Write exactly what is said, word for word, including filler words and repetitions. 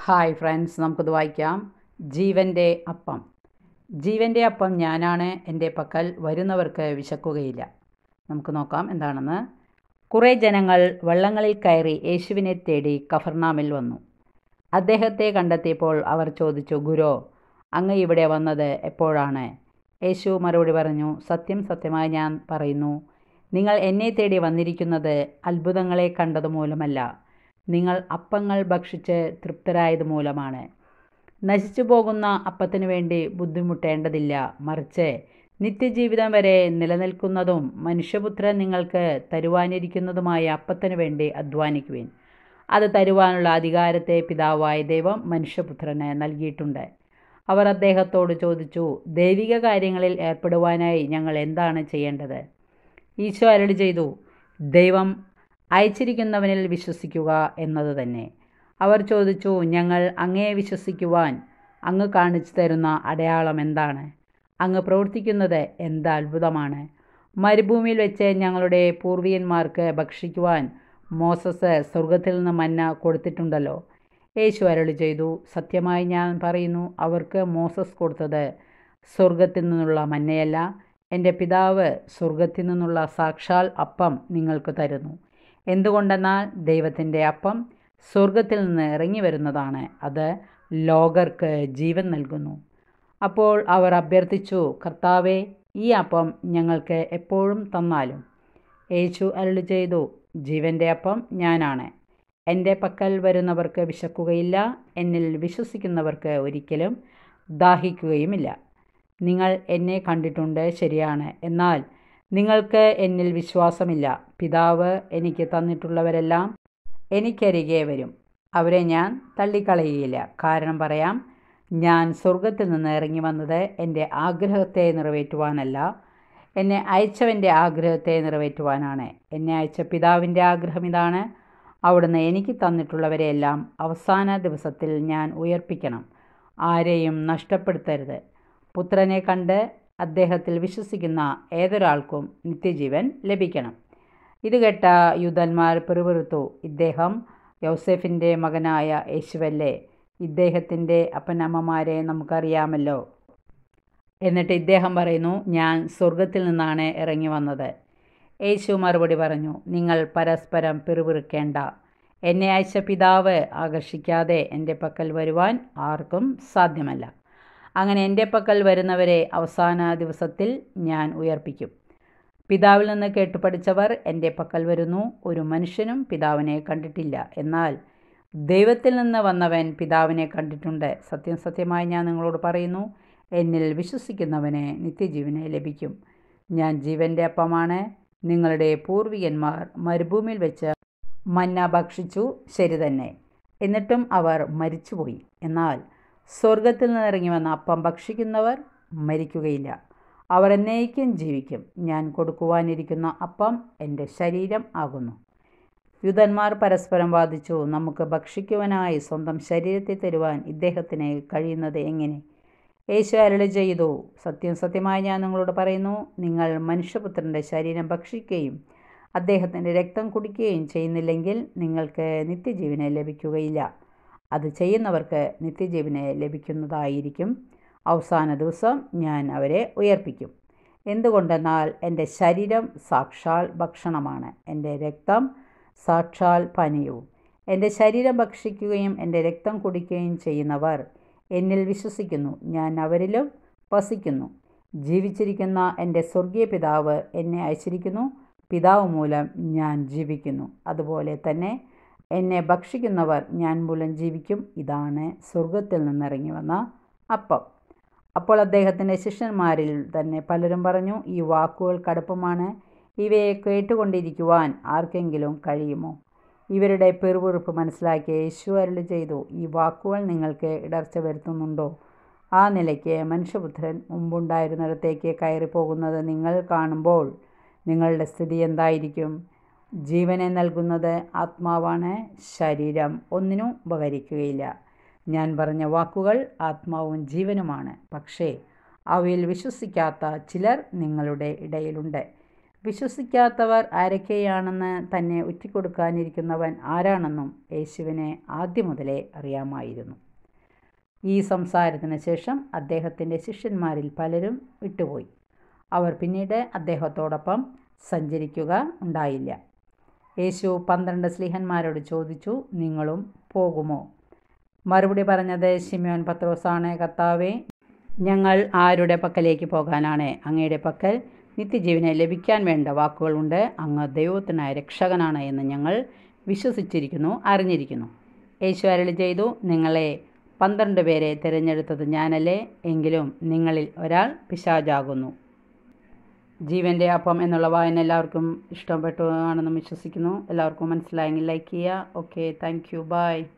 Hi friends, നമുക്കിത് വായിക്കാം. ജീവൻ്റെ അപ്പം. ജീവൻ്റെ അപ്പം ഞാനാണ്, എൻ്റെ പക്കൽ വരുന്നവർക്ക് വിശക്കുകയില്ല. നമുക്ക് നോക്കാം എന്താണെന്ന്. കുറേ ജനങ്ങൾ വള്ളങ്ങളിൽ കയറി യേശുവിനെ തേടി കഫർനാമിൽ വന്നു. അദ്ദേഹത്തെ കണ്ടെത്തിയപ്പോൾ അവർ ചോദിച്ചു, ഗുരോ, അങ്ങ് ഇവിടെ വന്നത് എപ്പോഴാണ്? യേശു മറുപടി പറഞ്ഞു, സത്യം സത്യമായി ഞാൻ പറയുന്നു, നിങ്ങൾ എന്നെ തേടി വന്നിരിക്കുന്നത് അത്ഭുതങ്ങളെ കണ്ടതുമൂലമല്ല, നിങ്ങൾ അപ്പങ്ങൾ ഭക്ഷിച്ച് തൃപ്തരായത് മൂലമാണ്. നശിച്ചു പോകുന്ന അപ്പത്തിനു വേണ്ടി ബുദ്ധിമുട്ടേണ്ടതില്ല, മറിച്ച് നിത്യജീവിതം വരെ നിലനിൽക്കുന്നതും മനുഷ്യപുത്രൻ നിങ്ങൾക്ക് തരുവാനിരിക്കുന്നതുമായ അപ്പത്തിനു വേണ്ടി അധ്വാനിക്കുവിൻ. അത് തരുവാനുള്ള അധികാരത്തെ പിതാവായ ദൈവം മനുഷ്യപുത്രന് നൽകിയിട്ടുണ്ട്. അവർ അദ്ദേഹത്തോട് ചോദിച്ചു, ദൈവിക കാര്യങ്ങളിൽ ഏർപ്പെടുവാനായി ഞങ്ങൾ എന്താണ് ചെയ്യേണ്ടത്? ഈശോ അരുളി ചെയ്തു, ദൈവം അയച്ചിരിക്കുന്നവനിൽ വിശ്വസിക്കുക എന്നത് തന്നെ. അവർ ചോദിച്ചു, ഞങ്ങൾ അങ്ങയെ വിശ്വസിക്കുവാൻ അങ്ങ് കാണിച്ചു തരുന്ന അടയാളം എന്താണ്? അങ്ങ് പ്രവർത്തിക്കുന്നത് എന്ത് അത്ഭുതമാണ്! മരുഭൂമിയിൽ വെച്ച് ഞങ്ങളുടെ പൂർവികന്മാർക്ക് ഭക്ഷിക്കുവാൻ മോസസ് സ്വർഗത്തിൽ നിന്ന് മന്ന കൊടുത്തിട്ടുണ്ടല്ലോ. യേശു അരുളി ചെയ്തു, സത്യമായി ഞാൻ പറയുന്നു, അവർക്ക് മോസസ് കൊടുത്തത് സ്വർഗത്തിൽ നിന്നുള്ള മന്നയല്ല, എൻ്റെ പിതാവ് സ്വർഗത്തിൽ നിന്നുള്ള സാക്ഷാൽ അപ്പം നിങ്ങൾക്ക് തരുന്നു. എന്തുകൊണ്ടെന്നാൽ ദൈവത്തിൻ്റെ അപ്പം സ്വർഗത്തിൽ നിന്ന് ഇറങ്ങി വരുന്നതാണ്, അത് ലോകർക്ക് ജീവൻ നൽകുന്നു. അപ്പോൾ അവർ അഭ്യർത്ഥിച്ചു, കർത്താവേ, ഈ അപ്പം ഞങ്ങൾക്ക് എപ്പോഴും തന്നാലും. യേശു അരുളി ചെയ്തു, ജീവൻ്റെ അപ്പം ഞാനാണ്. എൻ്റെ പക്കൽ വരുന്നവർക്ക് വിശക്കുകയില്ല, എന്നിൽ വിശ്വസിക്കുന്നവർക്ക് ഒരിക്കലും ദാഹിക്കുകയുമില്ല. നിങ്ങൾ എന്നെ കണ്ടിട്ടുണ്ട്, ശരിയാണ്, എന്നാൽ നിങ്ങൾക്ക് എന്നിൽ വിശ്വാസമില്ല. പിതാവ് എനിക്ക് തന്നിട്ടുള്ളവരെല്ലാം എനിക്കരികെ വരും, അവരെ ഞാൻ തള്ളിക്കളയുകയില്ല. കാരണം പറയാം, ഞാൻ സ്വർഗത്തിൽ നിന്ന് ഇറങ്ങി വന്നത് എൻ്റെ ആഗ്രഹത്തെ നിറവേറ്റുവാനല്ല, എന്നെ അയച്ചവൻ്റെ ആഗ്രഹത്തെ നിറവേറ്റുവാനാണ്. എന്നെ അയച്ച പിതാവിൻ്റെ ആഗ്രഹം ഇതാണ്, അവിടുന്ന് എനിക്ക് തന്നിട്ടുള്ളവരെയെല്ലാം അവസാന ദിവസത്തിൽ ഞാൻ ഉയർപ്പിക്കണം. ആരെയും നഷ്ടപ്പെടുത്തരുത്. പുത്രനെ കണ്ട് അദ്ദേഹത്തിൽ വിശ്വസിക്കുന്ന ഏതൊരാൾക്കും നിത്യജീവൻ ലഭിക്കണം. ഇത് കേട്ട യൂദന്മാർ പിറുപിറുത്തു, ഇദ്ദേഹം യൗസേഫിൻ്റെ മകനായ യേശുവല്ലേ? ഇദ്ദേഹത്തിൻ്റെ അപ്പനമ്മമാരെ നമുക്കറിയാമല്ലോ. എന്നിട്ട് ഇദ്ദേഹം പറയുന്നു, ഞാൻ സ്വർഗത്തിൽ നിന്നാണ് ഇറങ്ങി വന്നത്. യേശു മറുപടി പറഞ്ഞു, നിങ്ങൾ പരസ്പരം പിറുപിറുക്കേണ്ട. എന്നെ അയച്ച പിതാവ് ആകർഷിക്കാതെ എൻ്റെ പക്കൽ വരുവാൻ ആർക്കും സാധ്യമല്ല. അങ്ങനെ എൻ്റെ പക്കൽ വരുന്നവരെ അവസാന ദിവസത്തിൽ ഞാൻ ഉയർപ്പിക്കും. പിതാവിൽ നിന്ന് കേട്ടു പഠിച്ചവർ എൻ്റെ പക്കൽ വരുന്നു. ഒരു മനുഷ്യനും പിതാവിനെ കണ്ടിട്ടില്ല, എന്നാൽ ദൈവത്തിൽ നിന്ന് വന്നവൻ പിതാവിനെ കണ്ടിട്ടുണ്ട്. സത്യം സത്യമായി ഞാൻ നിങ്ങളോട് പറയുന്നു, എന്നിൽ വിശ്വസിക്കുന്നവന് നിത്യജീവനെ ലഭിക്കും. ഞാൻ ജീവൻ്റെ അപ്പമാണ്. നിങ്ങളുടെ പൂർവികന്മാർ മരുഭൂമിയിൽ വെച്ച് മന്ന ഭക്ഷിച്ചു, ശരി തന്നെ, എന്നിട്ടും അവർ മരിച്ചുപോയി. എന്നാൽ സ്വർഗത്തിൽ നിന്നിറങ്ങി വന്ന അപ്പം ഭക്ഷിക്കുന്നവർ മരിക്കുകയില്ല, അവർ എന്നേക്കും ജീവിക്കും. ഞാൻ കൊടുക്കുവാനിരിക്കുന്ന അപ്പം എൻ്റെ ശരീരം ആകുന്നു. യൂദന്മാർ പരസ്പരം വാദിച്ചു, നമുക്ക് ഭക്ഷിക്കുവാനായി സ്വന്തം ശരീരത്തെ തരുവാൻ ഇദ്ദേഹത്തിന് കഴിയുന്നത് എങ്ങനെ? യേശു അരുളി ചെയ്തു, സത്യം സത്യമായി ഞാൻ നിങ്ങളോട് പറയുന്നു, നിങ്ങൾ മനുഷ്യപുത്രൻ്റെ ശരീരം ഭക്ഷിക്കുകയും അദ്ദേഹത്തിൻ്റെ രക്തം കുടിക്കുകയും ചെയ്യുന്നില്ലെങ്കിൽ നിങ്ങൾക്ക് നിത്യജീവനെ ലഭിക്കുകയില്ല. അത് ചെയ്യുന്നവർക്ക് നിത്യജീവനെ ലഭിക്കുന്നതായിരിക്കും. അവസാന ദിവസം ഞാൻ അവരെ ഉയർപ്പിക്കും. എന്തുകൊണ്ടെന്നാൽ എൻ്റെ ശരീരം സാക്ഷാൽ ഭക്ഷണമാണ്, എൻ്റെ രക്തം സാക്ഷാൽ പാനീയവും. എൻ്റെ ശരീരം ഭക്ഷിക്കുകയും എൻ്റെ രക്തം കുടിക്കുകയും ചെയ്യുന്നവർ എന്നിൽ വിശ്വസിക്കുന്നു, ഞാൻ അവരിലും വസിക്കുന്നു. ജീവിച്ചിരിക്കുന്ന എൻ്റെ സ്വർഗീയ പിതാവ് എന്നെ അയച്ചിരിക്കുന്നു. പിതാവ് മൂലം ഞാൻ ജീവിക്കുന്നു, അതുപോലെ തന്നെ എന്നെ ഭക്ഷിക്കുന്നവർ ഞാൻ മൂലം ജീവിക്കും. ഇതാണ് സ്വർഗത്തിൽ നിന്നിറങ്ങി വന്ന അപ്പം. അപ്പോൾ അദ്ദേഹത്തിൻ്റെ ശിഷ്യന്മാരിൽ തന്നെ പലരും പറഞ്ഞു, ഈ വാക്കുകൾ കടുപ്പമാണ്, ഇവയെ കേട്ടുകൊണ്ടിരിക്കുവാൻ ആർക്കെങ്കിലും കഴിയുമോ? ഇവരുടെ പിറുപിറുപ്പ് മനസ്സിലാക്കിയ യേശു അരുളി ചെയ്തു, ഈ വാക്കുകൾ നിങ്ങൾക്ക് ഇടർച്ച വരുത്തുന്നുണ്ടോ? ആ നിലയ്ക്ക് മനുഷ്യപുത്രൻ മുമ്പുണ്ടായിരുന്നിടത്തേക്ക് കയറിപ്പോകുന്നത് നിങ്ങൾ കാണുമ്പോൾ നിങ്ങളുടെ സ്ഥിതി എന്തായിരിക്കും? ജീവനെ നൽകുന്നത് ആത്മാവാണ്, ശരീരം ഒന്നിനും ഉപകരിക്കുകയില്ല. ഞാൻ പറഞ്ഞ വാക്കുകൾ ആത്മാവും ജീവനുമാണ്, പക്ഷേ അവയിൽ വിശ്വസിക്കാത്ത ചിലർ നിങ്ങളുടെ ഇടയിലുണ്ട്. വിശ്വസിക്കാത്തവർ ആരൊക്കെയാണെന്ന് തന്നെ ഒറ്റിക്കൊടുക്കാനിരിക്കുന്നവൻ ആരാണെന്നും യേശുവിനെ ആദ്യം മുതലേ അറിയാമായിരുന്നു. ഈ സംസാരത്തിന് ശേഷം അദ്ദേഹത്തിൻ്റെ ശിഷ്യന്മാരിൽ പലരും വിട്ടുപോയി. അവർ പിന്നീട് അദ്ദേഹത്തോടൊപ്പം സഞ്ചരിക്കുക ഉണ്ടായില്ല. യേശു പന്ത്രണ്ട് സ്ലീഹന്മാരോട് ചോദിച്ചു, നിങ്ങളും പോകുമോ? മറുപടി പറഞ്ഞത് ശിമോൻ പത്രോസാണ്. കർത്താവേ, ഞങ്ങൾ ആരുടെ പക്കലേക്ക് പോകാനാണ്? അങ്ങയുടെ പക്കൽ നിത്യജീവനെ ലഭിക്കാൻ വേണ്ട വാക്കുകളുണ്ട്. അങ്ങ് ദൈവത്തിനായ രക്ഷകനാണ് എന്ന് ഞങ്ങൾ വിശ്വസിച്ചിരിക്കുന്നു, അറിഞ്ഞിരിക്കുന്നു. യേശു അരുളി ചെയ്തു, നിങ്ങളെ പന്ത്രണ്ട് പേരെ തിരഞ്ഞെടുത്തത് ഞാനല്ലേ? എങ്കിലും നിങ്ങളിൽ ഒരാൾ പിശാചാകുന്നു. ജീവൻ്റെ അപ്പം എന്നുള്ള വായന എല്ലാവർക്കും ഇഷ്ടപ്പെട്ടു ആണെന്ന് വിശ്വസിക്കുന്നു. എല്ലാവർക്കും മനസ്സിലായെങ്കിൽ ലൈക്ക് ചെയ്യുക. Okay, thank you, by.